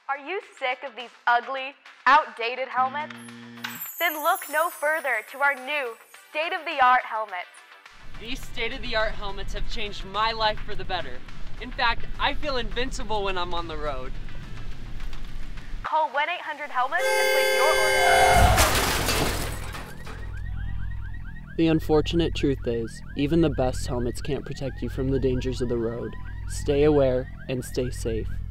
Are you sick of these ugly, outdated helmets? Then look no further to our new, state-of-the-art helmets. These state-of-the-art helmets have changed my life for the better. In fact, I feel invincible when I'm on the road. Call 1-800-HELMETS and place your order. The unfortunate truth is, even the best helmets can't protect you from the dangers of the road. Stay aware and stay safe.